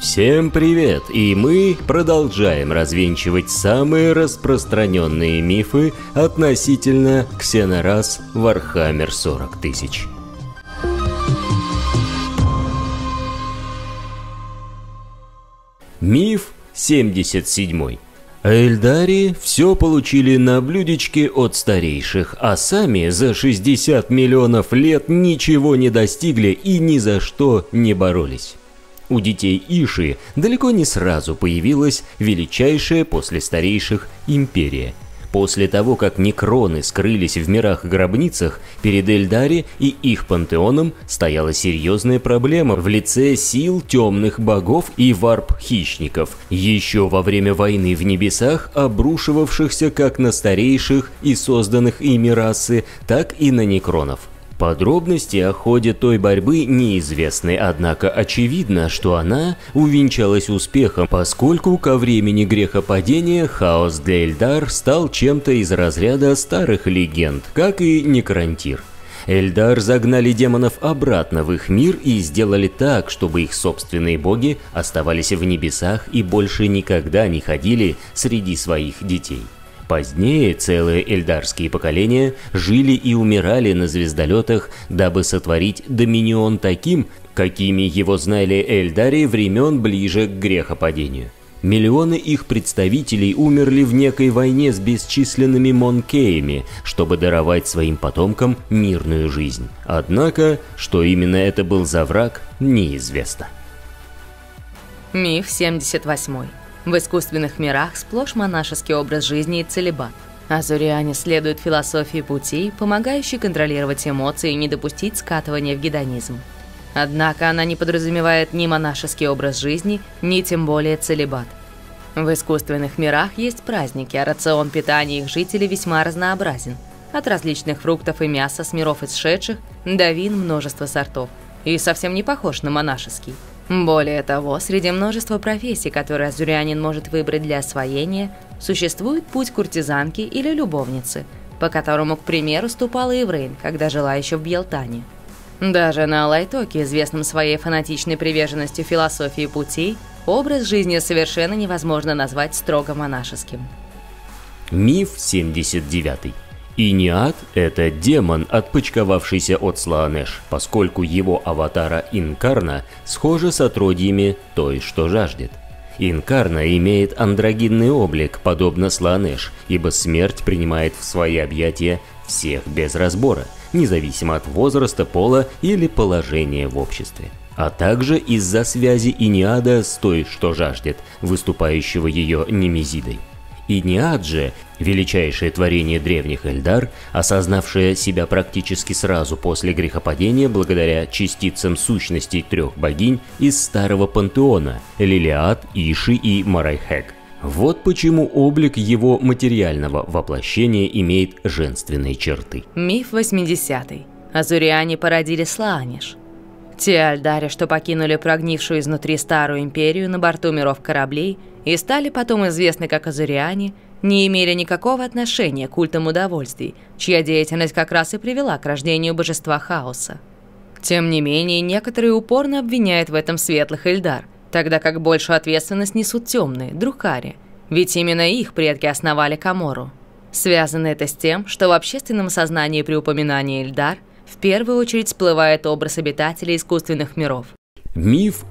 Всем привет! И мы продолжаем развенчивать самые распространенные мифы относительно ксенорас Warhammer 40 000. Миф 77. Эльдари все получили на блюдечке от старейших, а сами за 60 миллионов лет ничего не достигли и ни за что не боролись. У детей Иши далеко не сразу появилась величайшая после старейших империя. После того, как некроны скрылись в мирах-гробницах, перед Эльдари и их пантеоном стояла серьезная проблема в лице сил темных богов и варп-хищников, еще во время войны в небесах, обрушивавшихся как на старейших и созданных ими расы, так и на некронов. Подробности о ходе той борьбы неизвестны, однако очевидно, что она увенчалась успехом, поскольку ко времени грехопадения хаос для Эльдар стал чем-то из разряда старых легенд, как и Некрантир. Эльдар загнали демонов обратно в их мир и сделали так, чтобы их собственные боги оставались в небесах и больше никогда не ходили среди своих детей. Позднее целые эльдарские поколения жили и умирали на звездолетах, дабы сотворить доминион таким, какими его знали Эльдари времен ближе к грехопадению. Миллионы их представителей умерли в некой войне с бесчисленными монкеями, чтобы даровать своим потомкам мирную жизнь. Однако, что именно это был за враг, неизвестно. Миф 78. В искусственных мирах сплошь монашеский образ жизни и целибат. Азуриане следуют философии пути, помогающей контролировать эмоции и не допустить скатывания в гедонизм. Однако она не подразумевает ни монашеский образ жизни, ни тем более целибат. В искусственных мирах есть праздники, а рацион питания их жителей весьма разнообразен. От различных фруктов и мяса с миров исшедших до вин множества сортов. И совсем не похож на монашеский. Более того, среди множества профессий, которые азурянин может выбрать для освоения, существует путь куртизанки или любовницы, по которому, к примеру, ступала Иврейн, когда жила еще в Бьелтане. Даже на Алайтоке, известном своей фанатичной приверженностью философии путей, образ жизни совершенно невозможно назвать строго монашеским. Миф 79. Иниад – это демон, отпочковавшийся от Слаанеш, поскольку его аватара Инкарна схожа с отродьями той, что жаждет. Инкарна имеет андрогинный облик, подобно Слаанеш, ибо смерть принимает в свои объятия всех без разбора, независимо от возраста, пола или положения в обществе. А также из-за связи Иниада с той, что жаждет, выступающего ее немезидой. Иниад же – величайшее творение древних Эльдар, осознавшее себя практически сразу после грехопадения благодаря частицам сущностей трех богинь из старого пантеона – Лилиад, Иши и Марайхек. Вот почему облик его материального воплощения имеет женственные черты. Миф 80. Азуриане породили Слаанеш. Те Эльдари, что покинули прогнившую изнутри старую империю на борту миров кораблей и стали потом известны как азуриане, не имели никакого отношения к культам удовольствий, чья деятельность как раз и привела к рождению божества хаоса. Тем не менее, некоторые упорно обвиняют в этом светлых Эльдар, тогда как большую ответственность несут темные, друкари, ведь именно их предки основали Камору. Связано это с тем, что в общественном сознании при упоминании Эльдар в первую очередь всплывает образ обитателей искусственных миров. Миф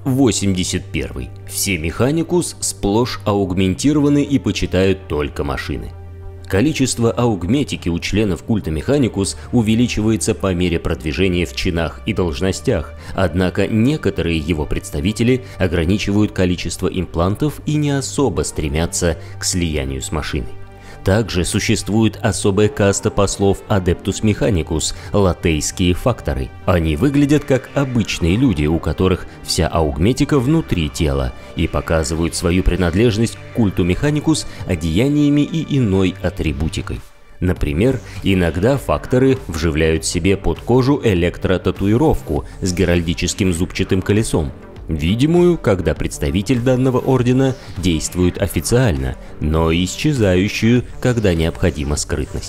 81. Все механикус сплошь аугментированы и почитают только машины. Количество аугметики у членов культа Механикус увеличивается по мере продвижения в чинах и должностях, однако некоторые его представители ограничивают количество имплантов и не особо стремятся к слиянию с машиной. Также существует особая каста послов Adeptus Mechanicus – латейские факторы. Они выглядят как обычные люди, у которых вся аугметика внутри тела, и показывают свою принадлежность к культу Mechanicus одеяниями и иной атрибутикой. Например, иногда факторы вживляют себе под кожу электротатуировку с геральдическим зубчатым колесом, видимую, когда представитель данного ордена действует официально, но исчезающую, когда необходима скрытность.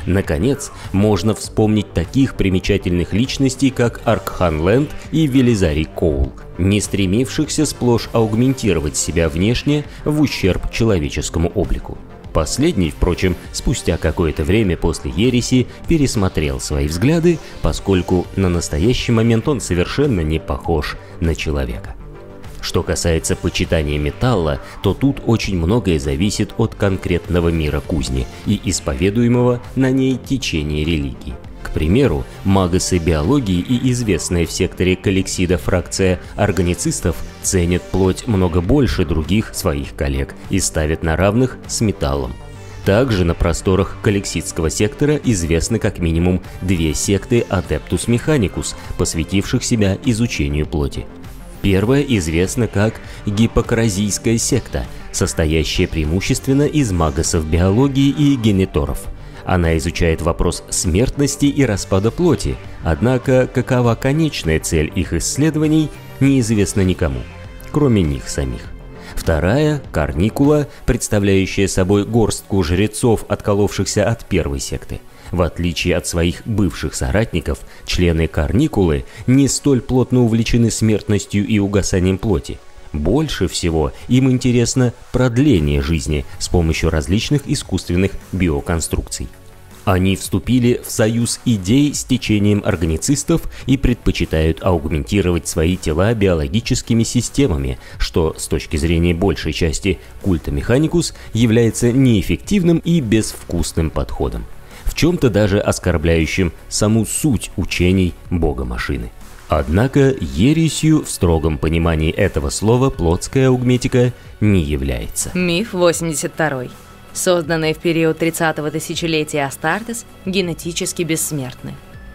Наконец, можно вспомнить таких примечательных личностей, как Аркхан Ленд и Велизарий Коул, не стремившихся сплошь аугментировать себя внешне в ущерб человеческому облику. Последний, впрочем, спустя какое-то время после ереси пересмотрел свои взгляды, поскольку на настоящий момент он совершенно не похож на человека. Что касается почитания металла, то тут очень многое зависит от конкретного мира кузни и исповедуемого на ней течения религии. К примеру, магасы биологии и известная в секторе Калексида фракция органицистов ценят плоть много больше других своих коллег и ставят на равных с металлом. Также на просторах Калексидского сектора известны как минимум две секты Adeptus Mechanicus, посвятивших себя изучению плоти. Первая известна как Гиппокразийская секта, состоящая преимущественно из магасов биологии и генеторов. Она изучает вопрос смертности и распада плоти, однако какова конечная цель их исследований, неизвестно никому, кроме них самих. Вторая – Карникула, представляющая собой горстку жрецов, отколовшихся от первой секты. В отличие от своих бывших соратников, члены Карникулы не столь плотно увлечены смертностью и угасанием плоти. Больше всего им интересно продление жизни с помощью различных искусственных биоконструкций. Они вступили в союз идей с течением органицистов и предпочитают аугментировать свои тела биологическими системами, что с точки зрения большей части культа Механикус является неэффективным и безвкусным подходом, в чем-то даже оскорбляющим саму суть учений бога-машины. Однако ересью в строгом понимании этого слова плотская аугметика не является. Миф 82. Созданные в период 30-го тысячелетия Астартес генетически бессмертны.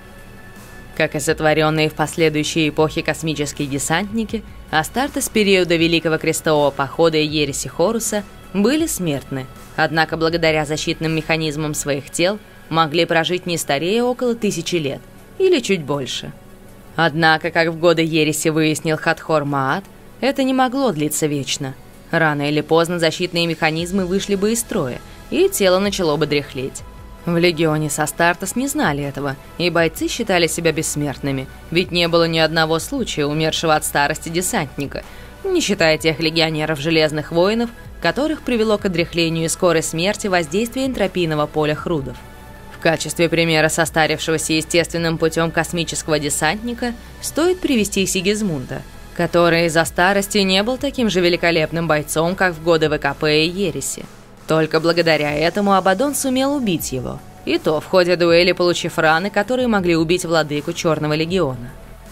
Как и сотворенные в последующие эпохи космические десантники, Астартес периода Великого Крестового Похода и ереси Хоруса были смертны, однако благодаря защитным механизмам своих тел могли прожить не старее около 1000 лет, или чуть больше. Однако, как в годы ереси выяснил Хатхор Маат, это не могло длиться вечно. Рано или поздно защитные механизмы вышли бы из строя, и тело начало бы дряхлеть. В Легионе с Астартес не знали этого, и бойцы считали себя бессмертными, ведь не было ни одного случая умершего от старости десантника, не считая тех легионеров-железных воинов, которых привело к одряхлению и скорой смерти воздействие энтропийного поля Хрудов. В качестве примера состарившегося естественным путем космического десантника стоит привести Сигизмунда, который из-за старости не был таким же великолепным бойцом, как в годы ВКП и ереси. Только благодаря этому Абаддон сумел убить его, и то в ходе дуэли, получив раны, которые могли убить владыку Черного Легиона.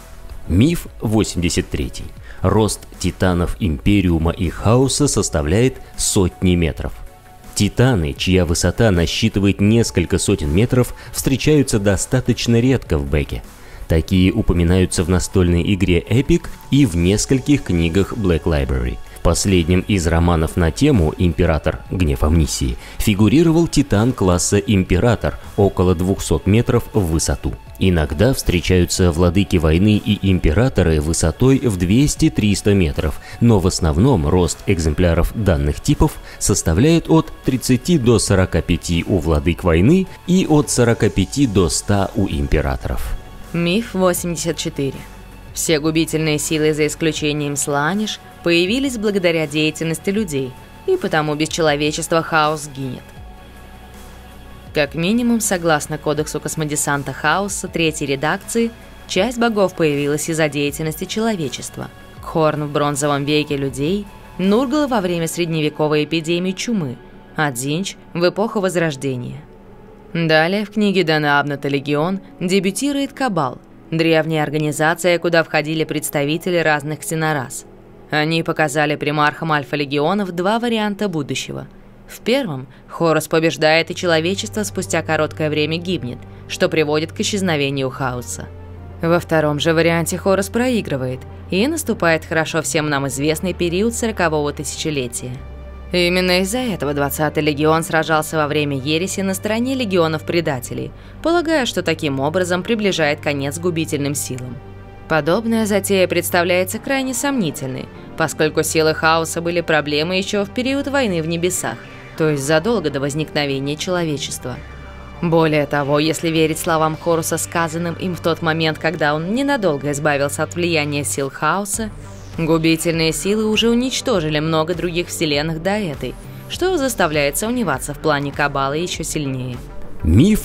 Миф 83. Рост титанов Империума и Хаоса составляет сотни метров. Титаны, чья высота насчитывает несколько сотен метров, встречаются достаточно редко в Беке. Такие упоминаются в настольной игре Epic и в нескольких книгах Black Library. В последнем из романов на тему «Император. Гнев Амнисии» фигурировал титан класса «Император» около 200 метров в высоту. Иногда встречаются владыки войны и императоры высотой в 200-300 метров, но в основном рост экземпляров данных типов составляет от 30 до 45 у владык войны и от 45 до 100 у императоров. Миф 84. Все губительные силы, за исключением Слааниш, появились благодаря деятельности людей, и потому без человечества хаос гинет. Как минимум, согласно Кодексу космодесанта Хаоса третьей редакции, часть богов появилась из-за деятельности человечества. Кхорн в бронзовом веке людей, Нургал во время средневековой эпидемии чумы, а Дзинч в эпоху Возрождения. Далее в книге Дэна Абната «Легион» дебютирует Кабал, древняя организация, куда входили представители разных ксенорас. Они показали примархам Альфа-легионов два варианта будущего. В первом Хорус побеждает, и человечество спустя короткое время гибнет, что приводит к исчезновению хаоса. Во втором же варианте Хорус проигрывает, и наступает хорошо всем нам известный период 40-го тысячелетия. Именно из-за этого 20-й легион сражался во время ереси на стороне легионов-предателей, полагая, что таким образом приближает конец губительным силам. Подобная затея представляется крайне сомнительной, поскольку силы хаоса были проблемой еще в период войны в небесах, то есть задолго до возникновения человечества. Более того, если верить словам Хоруса, сказанным им в тот момент, когда он ненадолго избавился от влияния сил хаоса, губительные силы уже уничтожили много других вселенных до этой, что заставляет сомневаться в плане Каббалы еще сильнее. Миф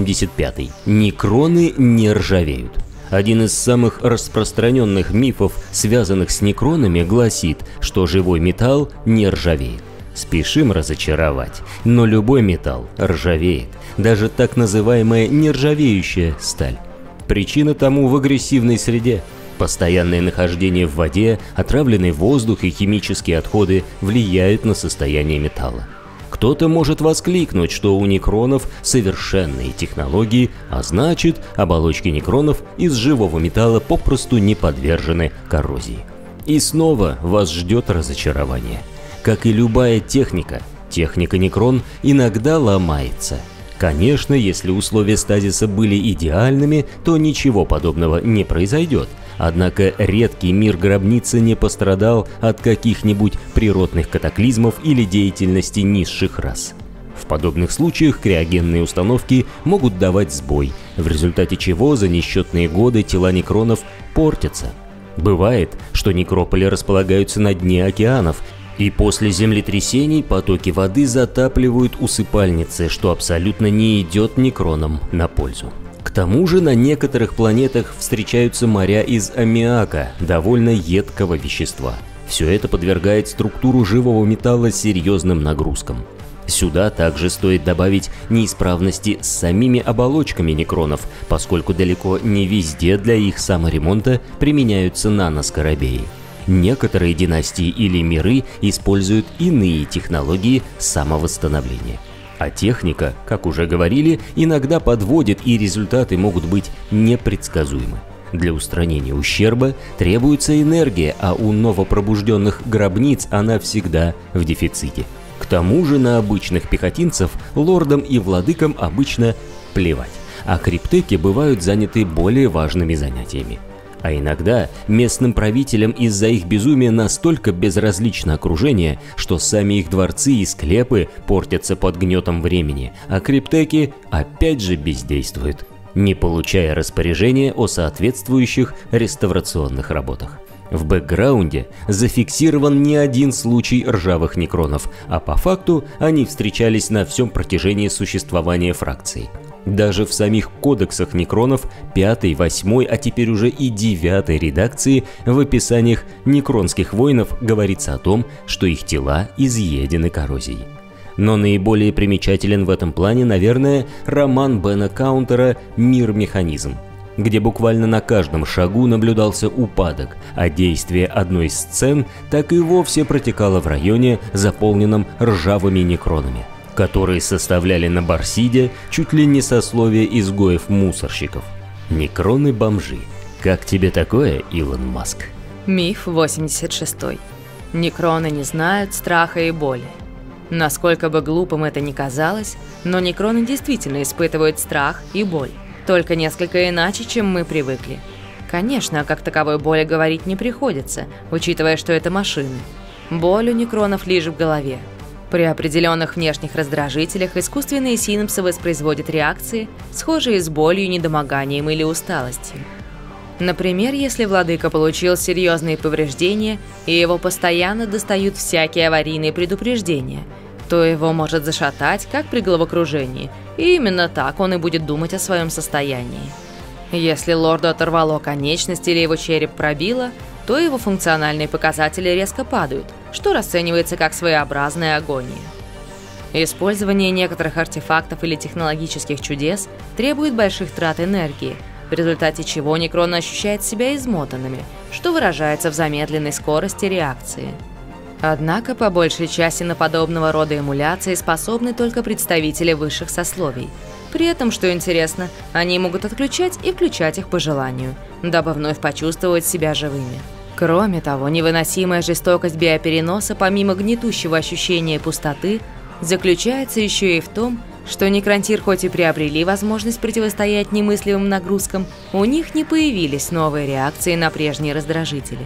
85. Некроны не ржавеют. Один из самых распространенных мифов, связанных с некронами, гласит, что живой металл не ржавеет. Спешим разочаровать, но любой металл ржавеет, даже так называемая нержавеющая сталь. Причина тому в агрессивной среде. Постоянное нахождение в воде, отравленный воздух и химические отходы влияют на состояние металла. Кто-то может воскликнуть, что у некронов совершенные технологии, а значит, оболочки некронов из живого металла попросту не подвержены коррозии. И снова вас ждет разочарование. Как и любая техника, техника некрон иногда ломается. Конечно, если условия стазиса были идеальными, то ничего подобного не произойдет. Однако редкий мир гробницы не пострадал от каких-нибудь природных катаклизмов или деятельности низших рас. В подобных случаях криогенные установки могут давать сбой, в результате чего за несчетные годы тела некронов портятся. Бывает, что некрополи располагаются на дне океанов, и после землетрясений потоки воды затапливают усыпальницы, что абсолютно не идет некронам на пользу. К тому же на некоторых планетах встречаются моря из аммиака, довольно едкого вещества. Все это подвергает структуру живого металла серьезным нагрузкам. Сюда также стоит добавить неисправности с самими оболочками некронов, поскольку далеко не везде для их саморемонта применяются наноскоробеи. Некоторые династии или миры используют иные технологии самовосстановления. А техника, как уже говорили, иногда подводит, и результаты могут быть непредсказуемы. Для устранения ущерба требуется энергия, а у новопробужденных гробниц она всегда в дефиците. К тому же на обычных пехотинцев, лордам и владыкам обычно плевать, а криптеки бывают заняты более важными занятиями. А иногда местным правителям из-за их безумия настолько безразлично окружение, что сами их дворцы и склепы портятся под гнетом времени, а криптеки опять же бездействуют, не получая распоряжения о соответствующих реставрационных работах. В бэкграунде зафиксирован не один случай ржавых некронов, а по факту они встречались на всем протяжении существования фракции. Даже в самих кодексах некронов 5, 8, а теперь уже и 9 редакции в описаниях некронских воинов говорится о том, что их тела изъедены коррозией. Но наиболее примечателен в этом плане, наверное, роман Бена Каунтера «Мир-механизм», где буквально на каждом шагу наблюдался упадок, а действие одной из сцен так и вовсе протекало в районе, заполненном ржавыми некронами, которые составляли на Барсиде чуть ли не сословие изгоев-мусорщиков. Некроны-бомжи. Как тебе такое, Илон Маск? Миф 86. Некроны не знают страха и боли. Насколько бы глупым это ни казалось, но некроны действительно испытывают страх и боль. Только несколько иначе, чем мы привыкли. Конечно, как таковой боли говорить не приходится, учитывая, что это машины. Боль у некронов лишь в голове. При определенных внешних раздражителях искусственные синапсы воспроизводят реакции, схожие с болью, недомоганием или усталостью. Например, если владыка получил серьезные повреждения, и его постоянно достают всякие аварийные предупреждения, то его может зашатать, как при головокружении, и именно так он и будет думать о своем состоянии. Если лорду оторвало конечность или его череп пробило, то его функциональные показатели резко падают, что расценивается как своеобразная агония. Использование некоторых артефактов или технологических чудес требует больших трат энергии, в результате чего некроны ощущают себя измотанными, что выражается в замедленной скорости реакции. Однако, по большей части на подобного рода эмуляции способны только представители высших сословий. При этом, что интересно, они могут отключать и включать их по желанию, дабы вновь почувствовать себя живыми. Кроме того, невыносимая жестокость биопереноса, помимо гнетущего ощущения пустоты, заключается еще и в том, что некронтир хоть и приобрели возможность противостоять немыслимым нагрузкам, у них не появились новые реакции на прежние раздражители.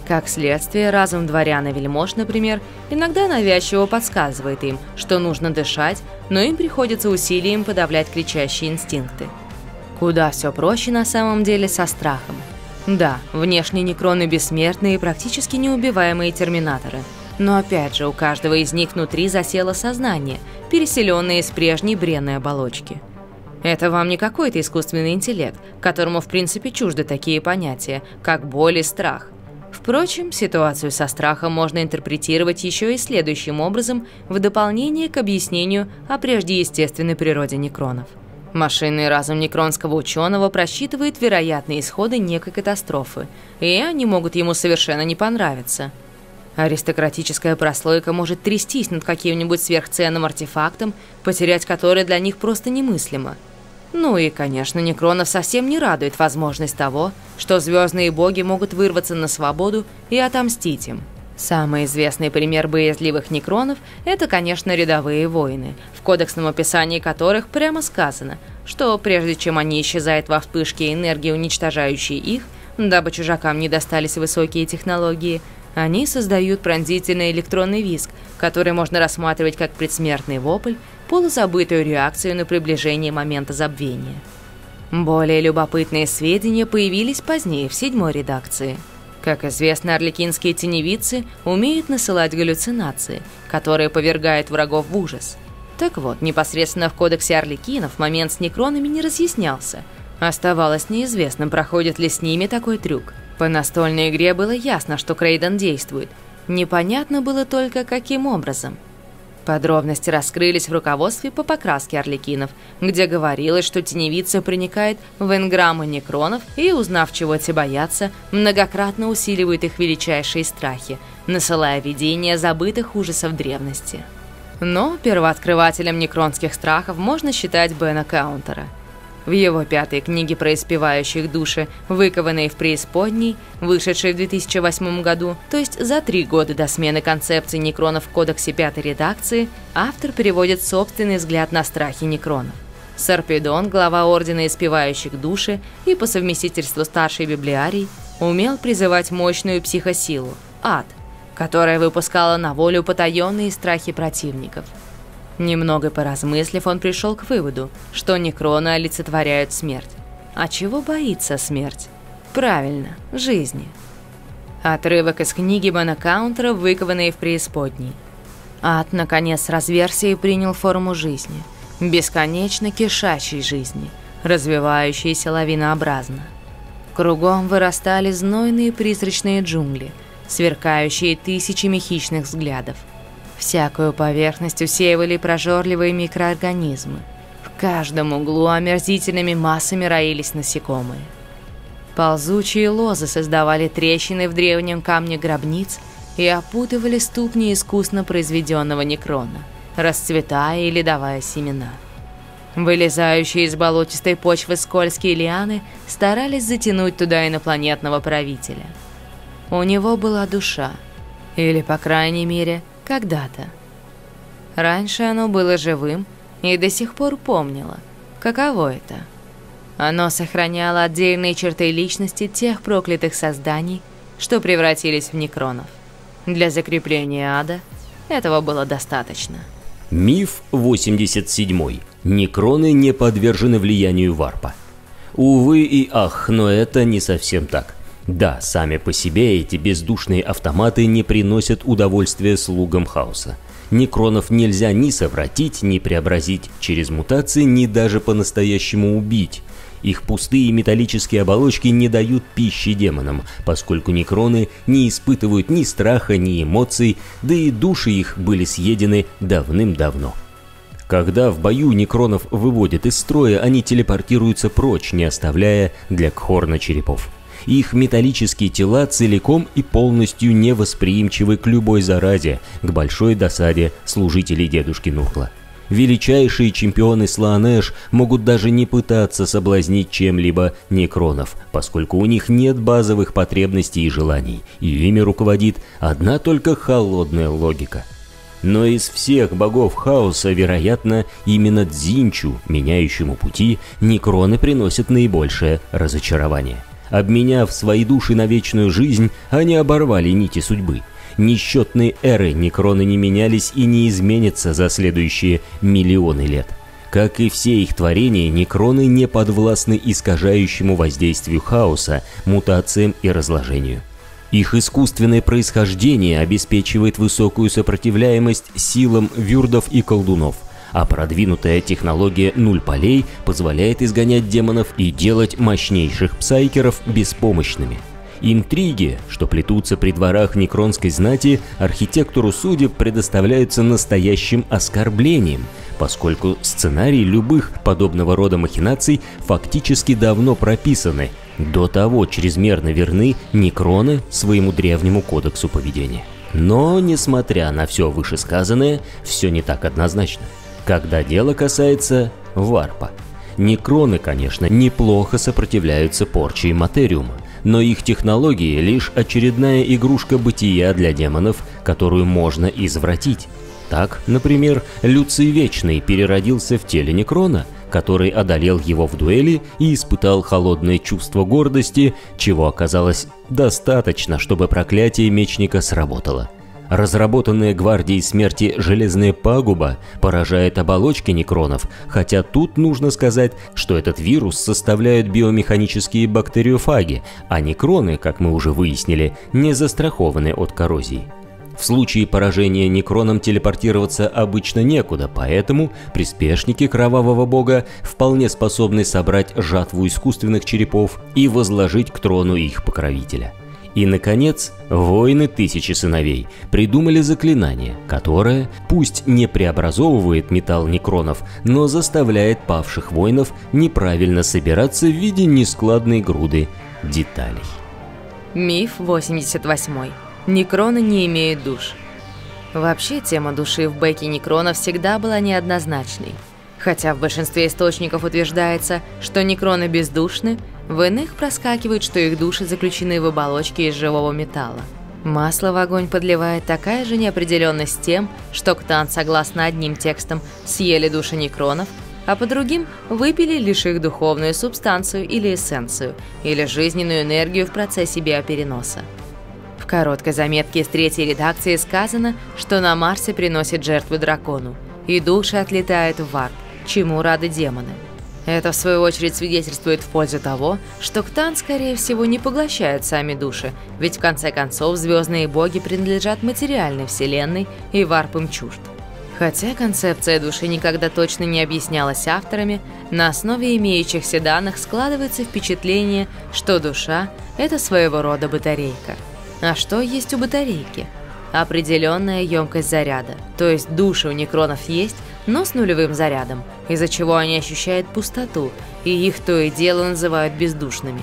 Как следствие, разум дворян и вельмож, например, иногда навязчиво подсказывает им, что нужно дышать, но им приходится усилием подавлять кричащие инстинкты. Куда все проще на самом деле со страхом. Да, внешне некроны бессмертные и практически неубиваемые терминаторы, но опять же у каждого из них внутри засело сознание, переселенное из прежней бренной оболочки. Это вам не какой-то искусственный интеллект, которому в принципе чужды такие понятия, как боль и страх. Впрочем, ситуацию со страхом можно интерпретировать еще и следующим образом в дополнение к объяснению о прежде естественной природе некронов. Машинный разум некронского ученого просчитывает вероятные исходы некой катастрофы, и они могут ему совершенно не понравиться. Аристократическая прослойка может трястись над каким-нибудь сверхценным артефактом, потерять который для них просто немыслимо. Ну и, конечно, некронов совсем не радует возможность того, что звездные боги могут вырваться на свободу и отомстить им. Самый известный пример боязливых некронов – это, конечно, рядовые воины, в кодексном описании которых прямо сказано, что прежде чем они исчезают во вспышке энергии, уничтожающей их, дабы чужакам не достались высокие технологии, они создают пронзительный электронный визг, который можно рассматривать как предсмертный вопль, полузабытую реакцию на приближение момента забвения. Более любопытные сведения появились позднее в 7-й редакции. Как известно, арлекинские теневицы умеют насылать галлюцинации, которые повергают врагов в ужас. Так вот, непосредственно в кодексе арлекинов момент с некронами не разъяснялся. Оставалось неизвестным, проходит ли с ними такой трюк. По настольной игре было ясно, что Крейден действует. Непонятно было только, каким образом. Подробности раскрылись в руководстве по покраске арлекинов, где говорилось, что теневица проникает в энграммы некронов и, узнав, чего те боятся, многократно усиливает их величайшие страхи, насылая видения забытых ужасов древности. Но первооткрывателем некронских страхов можно считать Бена Каунтера. В его 5-й книге про испевающих души, выкованные в преисподней, вышедшей в 2008 году, то есть за 3 года до смены концепции некронов в кодексе 5-й редакции, автор переводит собственный взгляд на страхи некронов. Сарпедон, глава Ордена Испевающих Души и по совместительству старший библиарий, умел призывать мощную психосилу – ад, которая выпускала на волю потаенные страхи противников. Немного поразмыслив, он пришел к выводу, что некроны олицетворяют смерть. А чего боится смерть? Правильно, жизни. Отрывок из книги Бена Каунтера, выкованные в преисподней. Ад, наконец, разверся и принял форму жизни, бесконечно кишащей жизни, развивающейся лавинообразно. Кругом вырастали знойные призрачные джунгли, сверкающие тысячами хищных взглядов. Всякую поверхность усеивали прожорливые микроорганизмы. В каждом углу омерзительными массами роились насекомые. Ползучие лозы создавали трещины в древнем камне гробниц и опутывали ступни искусно произведенного некрона, расцветая или давая семена. Вылезающие из болотистой почвы скользкие лианы старались затянуть туда инопланетного правителя. У него была душа, или, по крайней мере, когда-то. Раньше оно было живым и до сих пор помнило, каково это. Оно сохраняло отдельные черты личности тех проклятых созданий, что превратились в некронов. Для закрепления ада этого было достаточно. Миф 87. Некроны не подвержены влиянию варпа. Увы и ах, но это не совсем так. Да, сами по себе эти бездушные автоматы не приносят удовольствия слугам хаоса. Некронов нельзя ни совратить, ни преобразить через мутации, ни даже по-настоящему убить. Их пустые металлические оболочки не дают пищи демонам, поскольку некроны не испытывают ни страха, ни эмоций, да и души их были съедены давным-давно. Когда в бою некронов выводят из строя, они телепортируются прочь, не оставляя для Кхорна черепов. Их металлические тела целиком и полностью невосприимчивы к любой заразе, к большой досаде служителей дедушки Нургла. Величайшие чемпионы Слаанэш могут даже не пытаться соблазнить чем-либо некронов, поскольку у них нет базовых потребностей и желаний, и ими руководит одна только холодная логика. Но из всех богов хаоса, вероятно, именно Дзинчу, меняющему пути, некроны приносят наибольшее разочарование. Обменяв свои души на вечную жизнь, они оборвали нити судьбы. Несчетные эры некроны не менялись и не изменятся за следующие миллионы лет. Как и все их творения, некроны не подвластны искажающему воздействию хаоса, мутациям и разложению. Их искусственное происхождение обеспечивает высокую сопротивляемость силам вюрдов и колдунов, а продвинутая технология нуль полей позволяет изгонять демонов и делать мощнейших псайкеров беспомощными. Интриги, что плетутся при дворах некронской знати, архитектору судеб предоставляются настоящим оскорблением, поскольку сценарии любых подобного рода махинаций фактически давно прописаны, до того чрезмерно верны некроны своему древнему кодексу поведения. Но, несмотря на все вышесказанное, все не так однозначно, когда дело касается варпа. Некроны, конечно, неплохо сопротивляются порче материума, но их технологии лишь очередная игрушка бытия для демонов, которую можно извратить. Так, например, Люций Вечный переродился в теле некрона, который одолел его в дуэли и испытал холодное чувство гордости, чего оказалось достаточно, чтобы проклятие мечника сработало. Разработанная гвардией смерти железная пагуба поражает оболочки некронов, хотя тут нужно сказать, что этот вирус составляют биомеханические бактериофаги, а некроны, как мы уже выяснили, не застрахованы от коррозии. В случае поражения некроном телепортироваться обычно некуда, поэтому приспешники Кровавого Бога вполне способны собрать жатву искусственных черепов и возложить к трону их покровителя. И, наконец, воины Тысячи Сыновей придумали заклинание, которое, пусть не преобразовывает металл некронов, но заставляет павших воинов неправильно собираться в виде нескладной груды деталей. Миф 88. Некроны не имеют душ. Вообще, тема души в бэке некрона всегда была неоднозначной. Хотя в большинстве источников утверждается, что некроны бездушны, в иных проскакивает, что их души заключены в оболочке из живого металла. Масло в огонь подливает такая же неопределенность с тем, что Ктан, согласно одним текстам, съели души некронов, а по другим выпили лишь их духовную субстанцию или эссенцию, или жизненную энергию в процессе биопереноса. В короткой заметке из 3-й редакции сказано, что на Марсе приносят жертвы дракону, и души отлетают в варп, чему рады демоны. Это, в свою очередь, свидетельствует в пользу того, что Ктан, скорее всего, не поглощают сами души, ведь в конце концов звездные боги принадлежат материальной вселенной, и варп им чужд. Хотя концепция души никогда точно не объяснялась авторами, на основе имеющихся данных складывается впечатление, что душа – это своего рода батарейка. А что есть у батарейки? Определенная емкость заряда, то есть души у некронов есть, но с нулевым зарядом, из-за чего они ощущают пустоту, и их то и дело называют бездушными.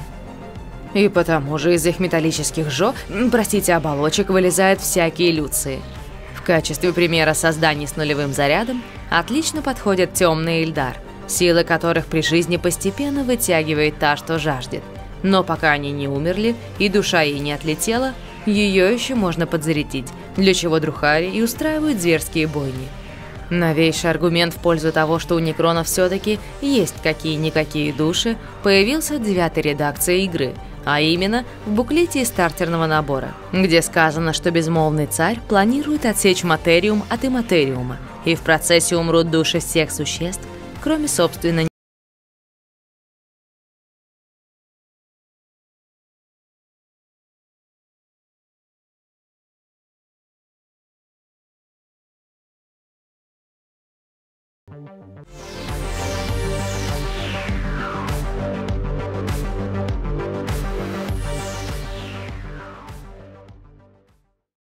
И потому же из их металлических оболочек вылезают всякие люции. В качестве примера созданий с нулевым зарядом отлично подходят темный Эльдар, силы которых при жизни постепенно вытягивает та, что жаждет. Но пока они не умерли и душа ей не отлетела, ее еще можно подзарядить, для чего друхари и устраивают зверские бойни. Новейший аргумент в пользу того, что у некронов все-таки есть какие-никакие души, появился в 9-й редакции игры, а именно в буклете из стартерного набора, где сказано, что безмолвный царь планирует отсечь материум от иматериума, и в процессе умрут души всех существ, кроме собственно